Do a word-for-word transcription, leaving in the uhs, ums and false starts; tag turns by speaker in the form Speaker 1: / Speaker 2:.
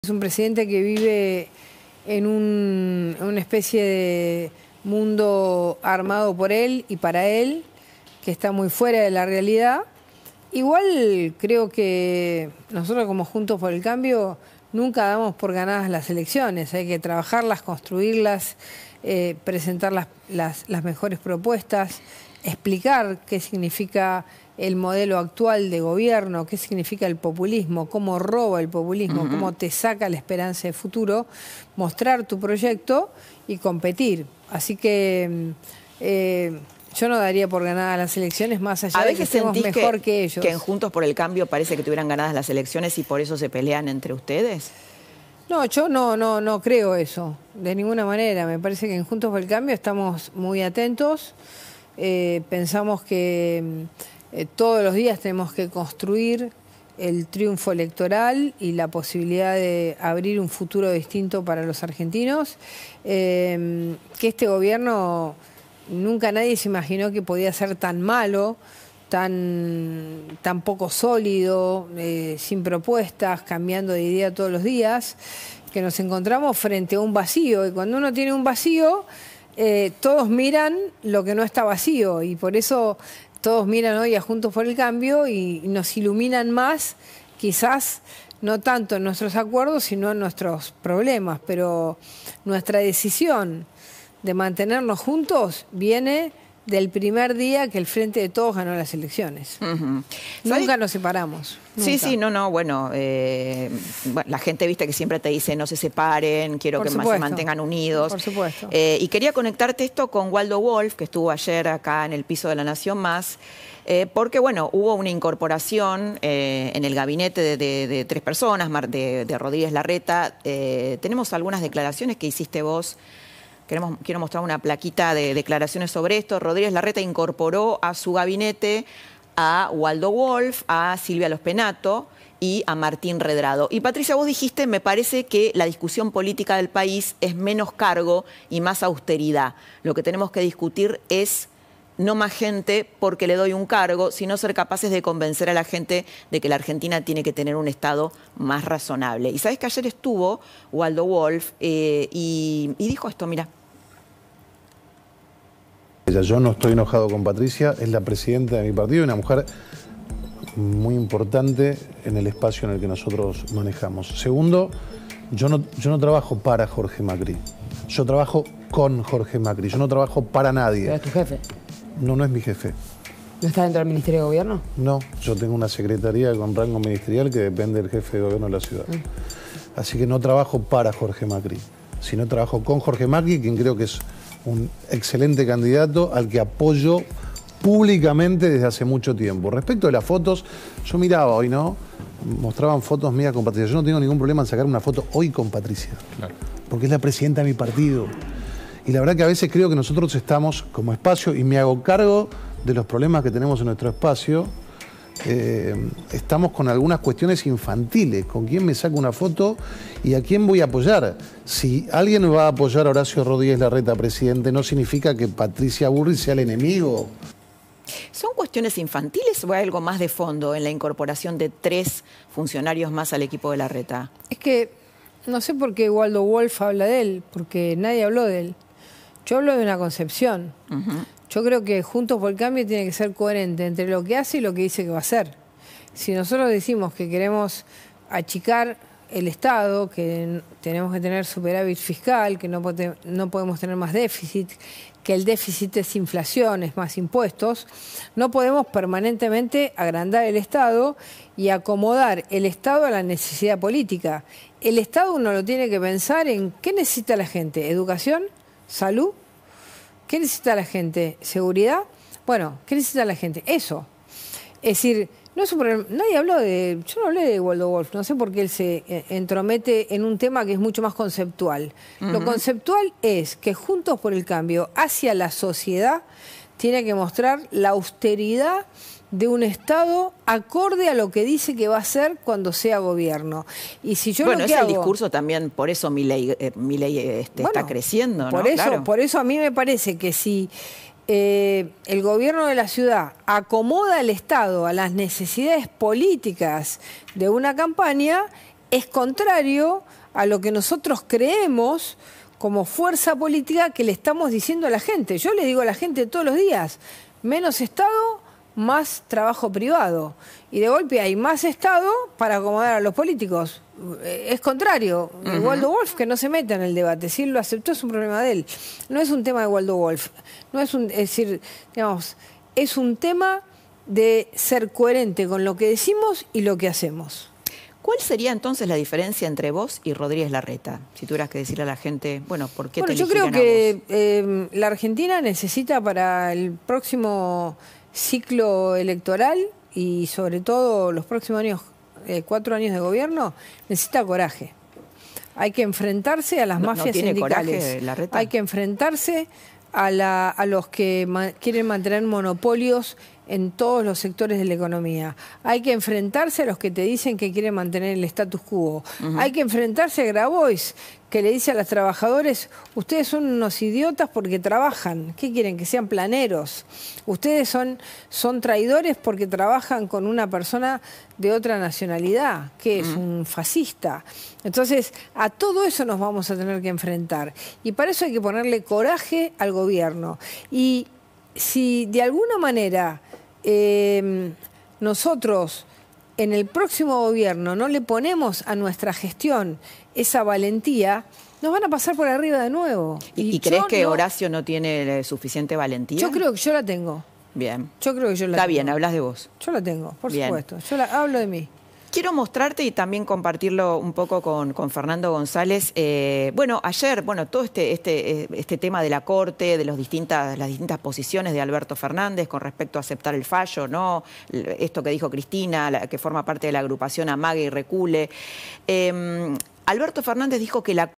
Speaker 1: Es un presidente que vive en, un, en una especie de mundo armado por él y para él, que está muy fuera de la realidad. Igual creo que nosotros como Juntos por el Cambio nunca damos por ganadas las elecciones, hay que trabajarlas, construirlas, eh, presentar las, las, las mejores propuestas, explicar qué significa el modelo actual de gobierno, qué significa el populismo, cómo roba el populismo, uh-huh. cómo te saca la esperanza de futuro, mostrar tu proyecto y competir. Así que eh, yo no daría por ganadas las elecciones, más allá de que estemos mejor que, que ellos.
Speaker 2: ¿Que en Juntos por el Cambio parece que tuvieran ganadas las elecciones y por eso se pelean entre ustedes?
Speaker 1: No, yo no, no, no creo eso, de ninguna manera. Me parece que en Juntos por el Cambio estamos muy atentos, eh, pensamos que eh, todos los días tenemos que construir el triunfo electoral y la posibilidad de abrir un futuro distinto para los argentinos, eh, que este gobierno nunca nadie se imaginó que podía ser tan malo, tan, tan poco sólido, eh, sin propuestas, cambiando de idea todos los días, que nos encontramos frente a un vacío. Y cuando uno tiene un vacío, eh, todos miran lo que no está vacío. Y por eso todos miran hoy a Juntos por el Cambio y nos iluminan más, quizás no tanto en nuestros acuerdos, sino en nuestros problemas. Pero nuestra decisión de mantenernos juntos viene del primer día que el Frente de Todos ganó las elecciones. Uh-huh. Nunca nos separamos. Nunca.
Speaker 2: Sí, sí, no, no, bueno, eh, la gente, viste, que siempre te dice no se separen, quiero
Speaker 1: Por
Speaker 2: que
Speaker 1: supuesto.
Speaker 2: más se mantengan unidos.
Speaker 1: Por supuesto.
Speaker 2: Eh, y quería conectarte esto con Waldo Wolf, que estuvo ayer acá en el piso de La Nación Más, eh, porque, bueno, hubo una incorporación eh, en el gabinete de, de, de tres personas, de, de Rodríguez Larreta. Eh, tenemos algunas declaraciones que hiciste vos. Queremos, quiero mostrar una plaquita de declaraciones sobre esto. Rodríguez Larreta incorporó a su gabinete a Waldo Wolf, a Silvia Los Penato y a Martín Redrado. Y Patricia, vos dijiste, me parece que la discusión política del país es menos cargo y más austeridad. Lo que tenemos que discutir es no más gente porque le doy un cargo, sino ser capaces de convencer a la gente de que la Argentina tiene que tener un Estado más razonable. Y sabés que ayer estuvo Waldo Wolf eh, y, y dijo esto, mira.
Speaker 3: Yo no estoy enojado con Patricia, es la presidenta de mi partido y una mujer muy importante en el espacio en el que nosotros manejamos. Segundo, yo no, yo no trabajo para Jorge Macri, yo trabajo con Jorge Macri, yo no trabajo para nadie.
Speaker 4: ¿Pero es tu jefe?
Speaker 3: No, no es mi jefe.
Speaker 4: ¿No está dentro del Ministerio de Gobierno?
Speaker 3: No, yo tengo una secretaría con rango ministerial que depende del jefe de gobierno de la ciudad. Mm. Así que no trabajo para Jorge Macri, sino trabajo con Jorge Macri, quien creo que es un excelente candidato al que apoyo públicamente desde hace mucho tiempo. Respecto de las fotos, yo miraba hoy, ¿no? Mostraban fotos mías con Patricia. Yo no tengo ningún problema en sacar una foto hoy con Patricia, claro, porque es la presidenta de mi partido. Y la verdad que a veces creo que nosotros estamos como espacio, y me hago cargo de los problemas que tenemos en nuestro espacio, eh, estamos con algunas cuestiones infantiles, con quién me saco una foto y a quién voy a apoyar. Si alguien va a apoyar a Horacio Rodríguez Larreta, presidente, no significa que Patricia Burri sea el enemigo.
Speaker 2: ¿Son cuestiones infantiles o hay algo más de fondo en la incorporación de tres funcionarios más al equipo de Larreta?
Speaker 1: Es que no sé por qué Waldo Wolf habla de él, porque nadie habló de él. Yo hablo de una concepción. Uh-huh. Yo creo que Juntos por el Cambio tiene que ser coherente entre lo que hace y lo que dice que va a hacer. Si nosotros decimos que queremos achicar el Estado, que tenemos que tener superávit fiscal, que no, pote, no podemos tener más déficit, que el déficit es inflación, es más impuestos, no podemos permanentemente agrandar el Estado y acomodar el Estado a la necesidad política. El Estado uno lo tiene que pensar en qué necesita la gente, educación, salud. ¿Qué necesita la gente? ¿Seguridad? Bueno, ¿qué necesita la gente? Eso. Es decir, no es un problema. Nadie habló de... Yo no hablé de Waldo Wolf. No sé por qué él se entromete en un tema que es mucho más conceptual. Uh-huh. Lo conceptual es que Juntos por el Cambio hacia la sociedad tiene que mostrar la austeridad de un Estado acorde a lo que dice que va a hacer cuando sea gobierno. Y si yo
Speaker 2: bueno,
Speaker 1: lo que
Speaker 2: es
Speaker 1: hago,
Speaker 2: el discurso también, por eso Milei, eh, Milei este, bueno, está creciendo, ¿no?
Speaker 1: Por eso,
Speaker 2: claro.
Speaker 1: por eso a mí me parece que si eh, el gobierno de la ciudad acomoda al Estado a las necesidades políticas de una campaña, es contrario a lo que nosotros creemos como fuerza política que le estamos diciendo a la gente. Yo le digo a la gente todos los días, menos Estado, más trabajo privado. Y de golpe hay más Estado para acomodar a los políticos. Es contrario. Uh-huh. Waldo Wolf que no se meta en el debate. Si él lo aceptó es un problema de él. No es un tema de Waldo Wolf. No es un, es decir, digamos, es un tema de ser coherente con lo que decimos y lo que hacemos.
Speaker 2: ¿Cuál sería entonces la diferencia entre vos y Rodríguez Larreta? Si tuvieras que decirle a la gente, bueno, ¿por qué
Speaker 1: bueno,
Speaker 2: te
Speaker 1: yo creo
Speaker 2: elegirían
Speaker 1: que eh, la Argentina necesita para el próximo ciclo electoral y sobre todo los próximos años, eh, cuatro años de gobierno, necesita coraje. Hay que enfrentarse a las
Speaker 2: no,
Speaker 1: mafias
Speaker 2: ¿no tiene
Speaker 1: sindicales.
Speaker 2: Coraje, Larreta?
Speaker 1: Hay que enfrentarse a, la, a los que ma quieren mantener monopolios en todos los sectores de la economía. Hay que enfrentarse a los que te dicen que quieren mantener el status quo. Uh-huh. Hay que enfrentarse a Grabois, que le dice a los trabajadores, ustedes son unos idiotas porque trabajan. ¿Qué quieren? Que sean planeros. Ustedes son, son traidores porque trabajan con una persona de otra nacionalidad, que es uh-huh. un fascista. Entonces, a todo eso nos vamos a tener que enfrentar. Y para eso hay que ponerle coraje al gobierno. Y si de alguna manera eh, nosotros en el próximo gobierno no le ponemos a nuestra gestión esa valentía, nos van a pasar por arriba de nuevo.
Speaker 2: ¿Y, ¿Y crees que no, Horacio no tiene suficiente valentía?
Speaker 1: Yo creo que yo la tengo.
Speaker 2: Bien.
Speaker 1: Yo creo que yo la
Speaker 2: Está
Speaker 1: tengo.
Speaker 2: bien, hablas de vos.
Speaker 1: Yo la tengo, por
Speaker 2: bien.
Speaker 1: supuesto. Yo la, hablo de mí.
Speaker 2: Quiero mostrarte y también compartirlo un poco con, con Fernando González. Eh, bueno, ayer, bueno, todo este, este, este tema de la Corte, de los distintas, las distintas posiciones de Alberto Fernández con respecto a aceptar el fallo, ¿no? Esto que dijo Cristina, la, que forma parte de la agrupación Amague y Recule. Eh, Alberto Fernández dijo que la